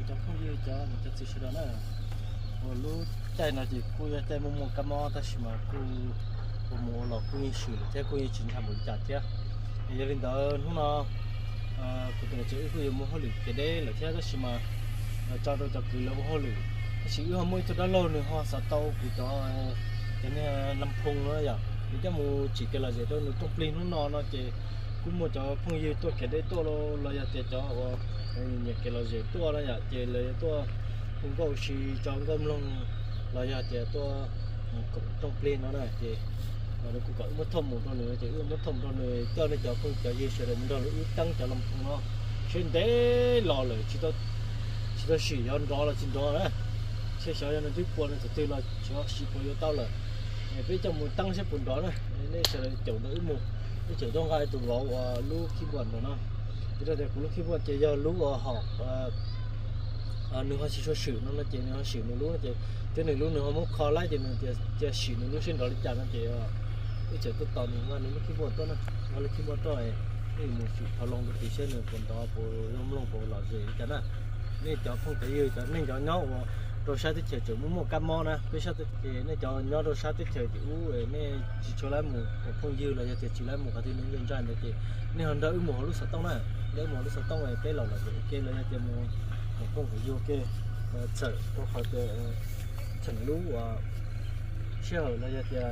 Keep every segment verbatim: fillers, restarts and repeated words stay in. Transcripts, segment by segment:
cho không yêu cho mình cho sự đó nữa rồi lúc chạy nó chỉ cô chạy một một cam mò ta chỉ mà cô một một lọ cô yên sửa thế cô yên chính tham một chặt chứ giờ đến đó lúc nó cô tự chịu cô yên một hồi cái đấy là thế đó chỉ mà cho tôi cho cứ lâu hồi chỉ yêu mỗi thứ đó lâu nữa họ sẽ tàu của cho cái này năm phong nữa vậy thì cái mù chỉ cái là gì đó nó trong plin nó nó nó chỉ cũng một cho phong yêu tôi cái đấy tôi lo lo giờ cho những cái là gì tôi là giờ chỉ là tôi cũng có chỉ cho gom luôn là giờ chỉ tôi trong plin nó này thì nó cũng có mất thông một con nữa chỉ mất thông con nữa cho nên cho không cho gì sẽ là mình đó là tăng cho năm phong nó trên đấy lo rồi chỉ tôi chỉ tôi sử dụng đó là chính đó đấy xe小人的最过呢，就对了，主要西坡又到了，也别叫我们当些本多呢，那时候走的一亩，那走到开都老啊，路基本的呢，这个在路基本就要路啊好啊，啊，你话是说水呢，那这你话水呢路那这，这你路你话没考来这呢，这这水呢路先到你家那这啊，这这都到你话你路基本多呢，我路基本多哎，นี่หมู่สุพลงก็ติเช่นหนึ่งคนต่อปูล้มลงปูหล่อเสียกันนะนี่จอคงจะยืดจะนี่จอเนาะđồ sát tích chơi một một cam mò nè, cái sát tích này cho nhỏ đồ sát tích chơi thì u này chỉ cho lại một một phong dư là chỉ chỉ lại một cái thứ nữa dân gian thì này hơn đỡ một lúc sạch tông nè, đỡ một lúc sạch tông này cái lò là ok là chỉ một một phong phải vô ok, sợ có khỏi cái chỉnh lú và share là chỉ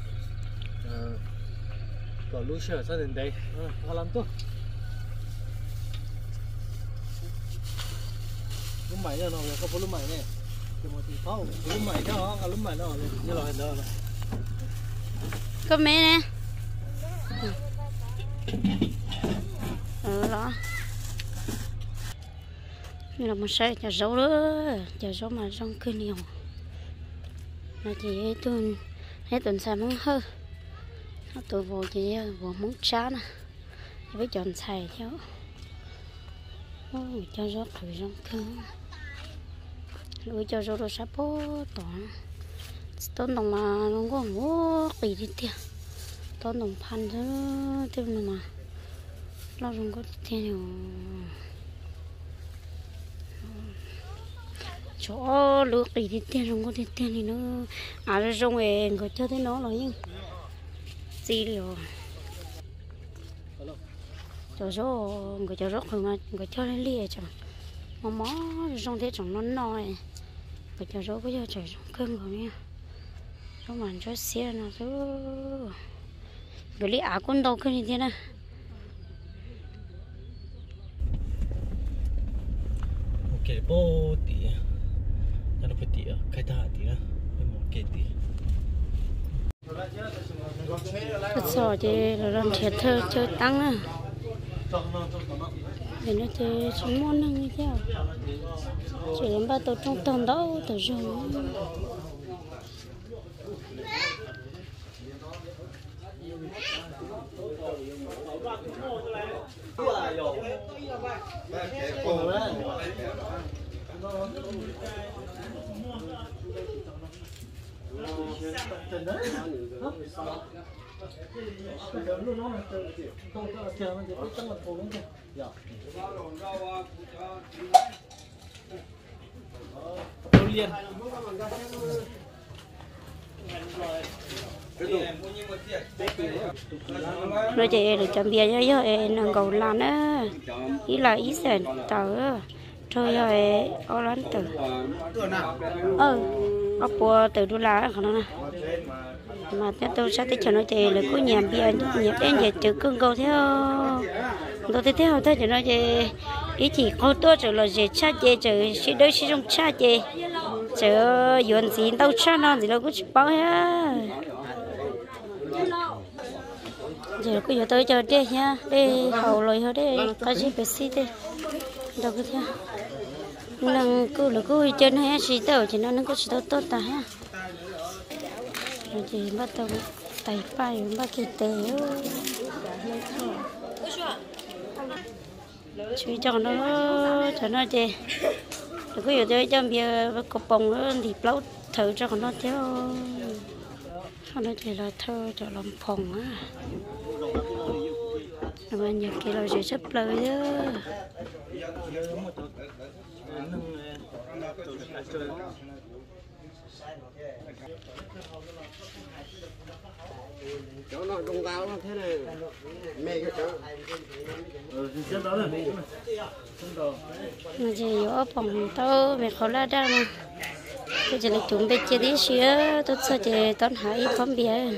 có lú share sao đến đây, họ làm tốt. Lúc mày nữa nó có lúc mày này. Lúc mày đó, lúc mày đó, như là đó. Có mẹ nè. Ừ đó. Như là một xe chả dấu nữa, chả dấu mà trong cơn nhiều. Là chỉ tuần, hết tuần xài món hơ. Tôi vô chỉ vô món chá nè. Với chọn xài theo. Ôi, cho rót thử trong cơn. Rồi cho rồi sắp bố tỏ tôn đồng mà nó có ngô kỳ đi tiền tôn đồng pan chứ thêm mà lo không có tiền chỗ lúa kỳ đi tiền không có tiền thì nó à rồi xong rồi người cho thế nó rồi nhưng gì điều cho số người cho rót rồi mà người cho lên lia chẳng mà mó xong thế chẳng nó nói cái cho rốt cái cho trời cưng của nha, xong mà cho xe nó thứ, cái lý áo con đâu cái gì thế này, cái bố tí, nó phải tí à, cái thà tí à, cái một cái tí. Cái sò thì làm thiệt thơ chơi tăng à. Để nó chơi chúng món năng như thế nào chỉ đến ba tổ trong tuần đó tổ dùng liên rồi chị để chuẩn bị cho cho nàng cầu làm á ý là ý sẽ tờ rồi rồi ở lán từ ờ ở bùa từ đô la khả nè mà theo tôi sẽ tới cho nó chị là cứ nhảm bia nhảm đến giờ chữ cưng cầu theo tôi thấy theo thế cho nó chị ý chỉ có tôi trở là gì cha chị chữ chỉ đôi chỉ trong cha chị chữ yuan gì đâu cha nó gì đâu cũng chỉ bao hết giờ cứ giờ tới chờ đi nha đi hậu rồi thôi đi cái gì phải xí đi đâu cứ theo nâng cứ là cứ chân hay xí tàu chỉ nó nó có xí tàu tốt ta ha rồi chị bắt đầu tay phải bắt cái té chú cho nó cho nó chị rồi cứ giờ tới cho bia cột bông nó thì lâu thử cho nó theo nó thì là thơ cho làm phòng á mà nhiều kia là sẽ sắp lời đó chỗ nó đông cao nó thế này mê cái chỗ mà chỉ có phòng tao về khó là ra mà tôi chỉ là chuẩn bị chơi đi xíu tôi sẽ chơi tao hãy không biết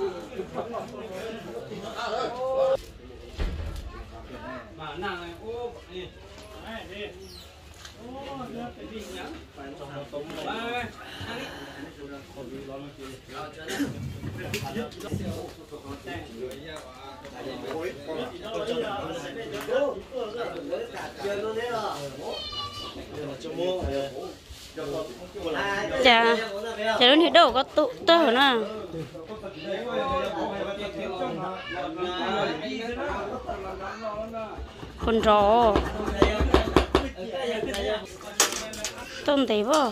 chà chà lúc này đâu có tụ tơ hả nè con rò tôm tí vô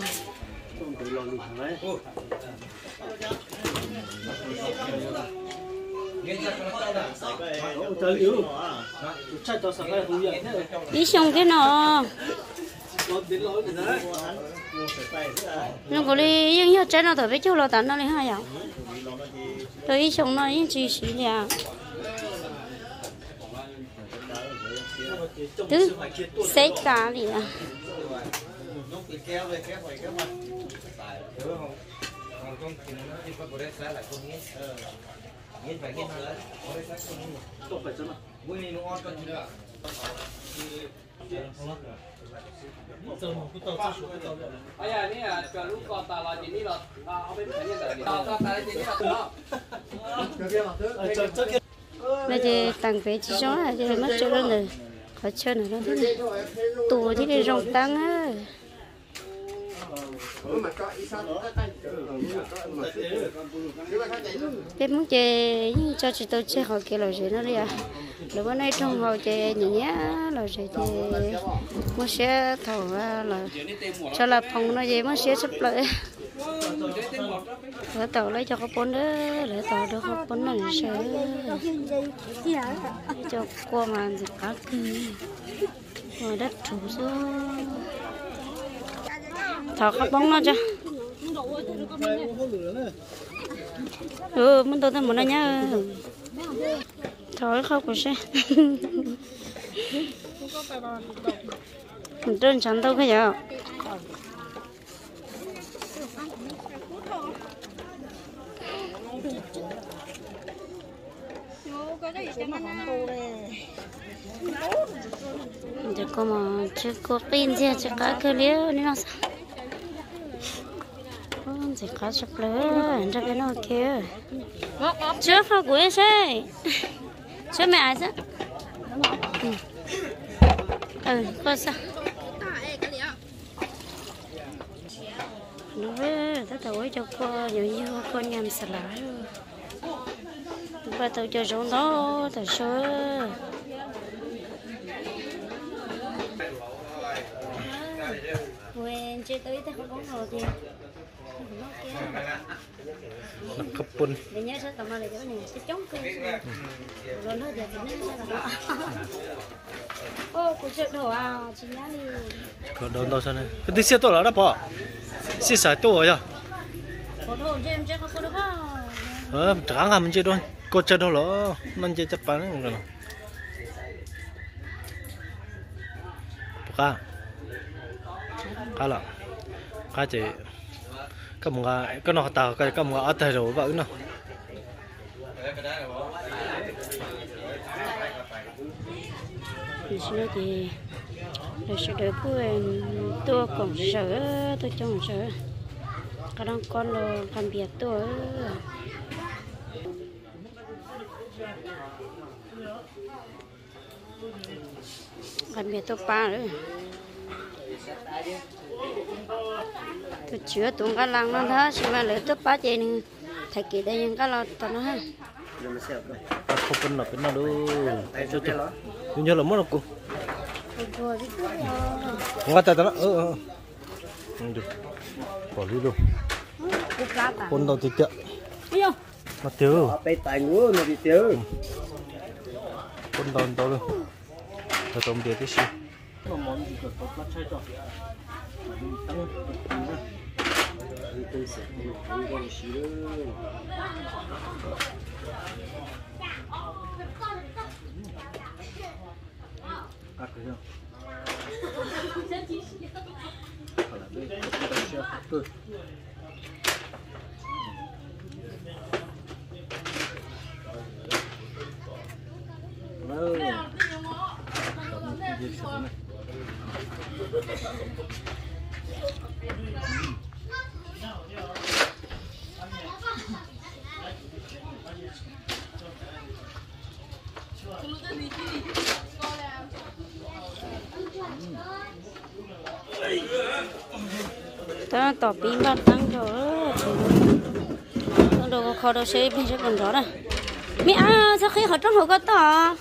đi xong cái nó nó có đi những hiệu trái nó thở với chú lo tán nó đi hai ạ tôi đi xong nó những chi xí nè thứ xế cá gì à bây giờ ní là cho lúc con ta là chỉ ní là không biết phải như thế nào ta ta chỉ ní là đó bây giờ tăng về chỉ số là giờ mất chỗ đó rồi có chơi nữa đó thế này tù thì đi rong tăng á thế muốn chơi cho chị tôi chơi họ kia là gì nó đi à lúc bữa nay trong họ chơi nhỉ nhá là gì thì muốn sẽ thầu là cho là phòng nó gì muốn sẽ sắp lại lấy tàu lấy cho có bốn đó lấy tàu được có bốn này sẽ cho qua màn thì cá kỳ ngoài đất chủ số thảo khắp bóng nó cho ừ mình tôi thấy muốn nó nhá thảo khóc của xe mình trên chắn đâu cái gì giờ có mà chưa có pin gì chưa có cái liêu nên nó sao chỉ có chụp lửa cho cái nó kia chưa phải của xe chưa mẹ ai chứ ừ có sao nó với tất cả cho cô nhiều như con nhầm sả lá và tao cho chúng nó thật số quên chơi tới tao không có hồ thì nó khắp bún để nhớ sẽ tao mà để cho này cái chống cưng rồi nó giờ thì nó là ô cô chơi đồ à chị nhá đi có đâu đâu sao này cái tí xe tôi là đó bỏ xe xài tôi rồi có đồ chơi em chơi có được không ờ chẳng hạn mình chơi thôi có chơi đâu lỡ mình chơi chấp bán rồi cá cá là cá chỉ cái một cái cái nó tao cái cái một cái ở đây rồi vậy nó thì xưa thì để sẽ đợi cuối tôi còn sợ tôi chẳng sợ cái đang con là làm việc tôi làm việc tôi ba nữa tôi chữa tụng cái lăng nó thế nhưng mà lấy tôi ba chị này thầy kỳ đây những cái là tao nó ha không cần là cái nào đâu cho cho nhưng nhớ là mất không không có tay tao đó ừ ừ được bỏ đi luôn con đầu thịt chợ mà tiêu tay tay ngứa mà đi tiêu con đầu đầu luôn rồi tôm địa tí xíu mà món gì có tốt lắm chơi cho tăng tôi sẽ không có gì đâu. à cái nào好了对对Vâng. ta tỏ pin bắt tăng rồi tăng đồ khó đồ xe bên sẽ còn rõ này mẹ à sao khi họ trong hồ có tỏ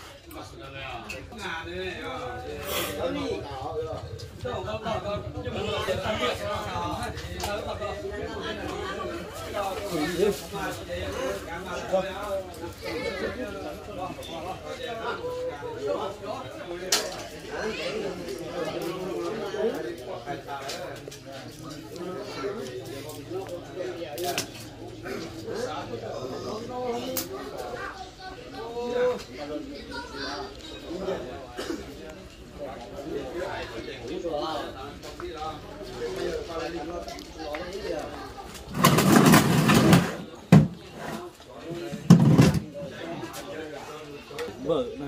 vợ nè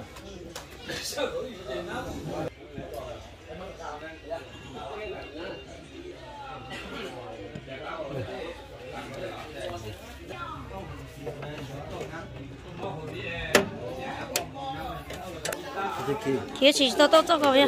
kia chỉ to to to coi nhá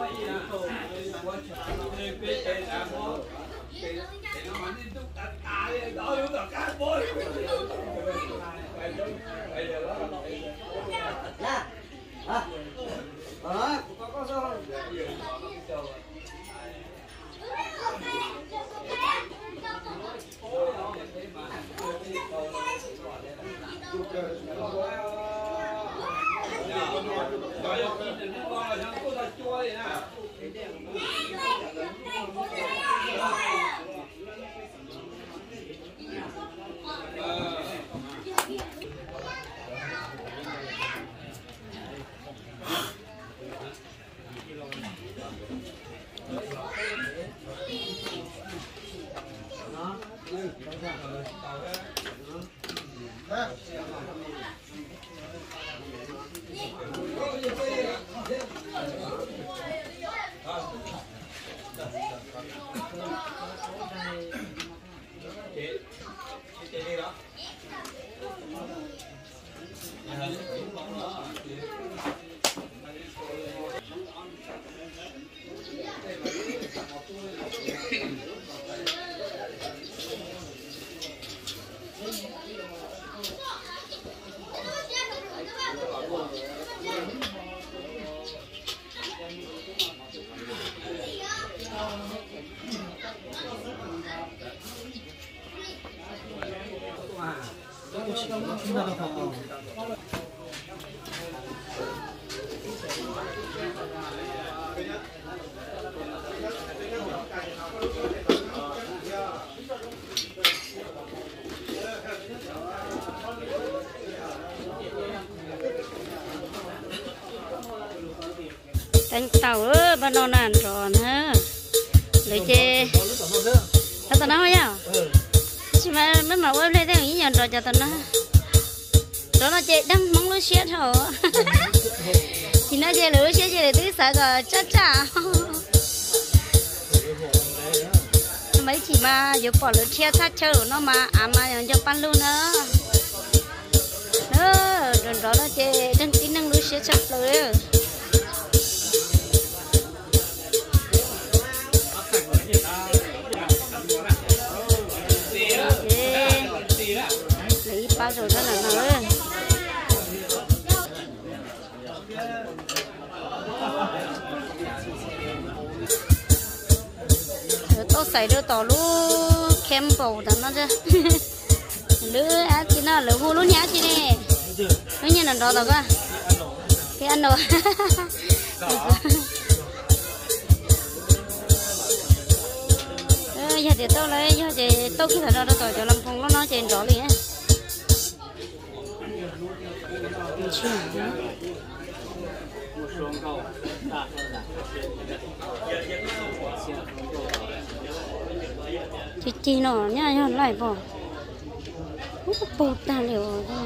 đánh tàu ơ ban đầu nàn tròn ha lấy chê cho tao nói nhá chứ mà mấy màu em đây theo ý nhận rồi cho tao nói đó là chê đang mong nó xé thở thì nó chê lửa xé chê để tí sợ rồi chắc chả mấy chỉ mà giờ bỏ lửa che sát chơi của nó mà à mà cho pan luôn nữa đó rồi đó là chê đang tí năng lửa xé chắc rồi bao rồi đó là nói tôi xài đưa tỏ lú kem bầu đó nó chứ lứa á chỉ nó lứa hú lú nhá chỉ nè nó như là đó đâu cơ cái ăn rồi giờ thì tôi lấy giờ thì tôi khi nào đó tôi cho làm phong nó nói trên rõ liền á chị chị nó nhá nhá lại bỏ bột ta liệu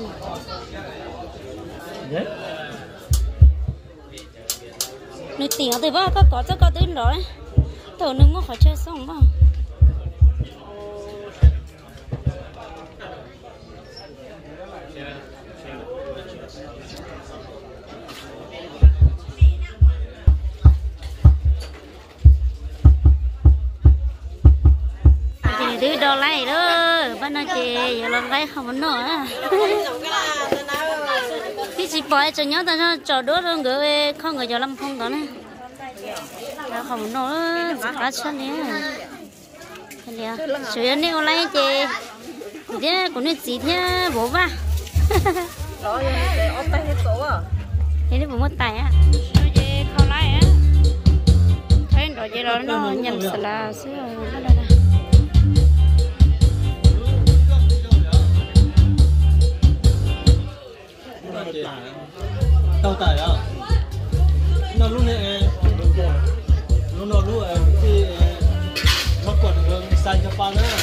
nơi tiền thì bao có có cho có đến rồi tôiนึกว่าเขาเชื่อส่งบ้างดื้อดอไล่เด้อบ้านนาเจอย่าลองไล่เขามันหน่อยพี่สิปล่อยจะnhớ ta cho trò đốt luôn gửi không người cho lâm phong đó nèเขามันหน่อยcá chân nè nè sửa nè con lấy chị thế cũng nên gì thế bố ba thế đấy bố mất tài á không lấy á thấy rồi chị đó nó nhầm sờ là sửa nó đây nè tàu tải à nó lúc này lúc nó lúc thì nó còn san cho pan nữa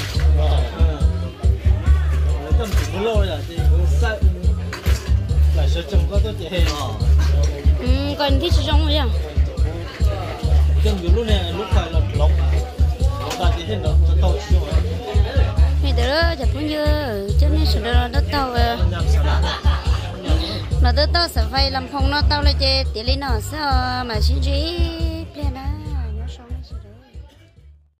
tầm chỉ lâu rồi thì san lại sử dụng có tốt gì ừ còn thích sử dụng gì à nhưng lúc này lúc phải là lóng ta chỉ hiện đó tàu sử dụng thì đó chặt cũng như cho nên sử dụng đó tàu nó tới tao sẽ phải làm phong nó tao lại chơi tiền lấy nó sao mà xin gì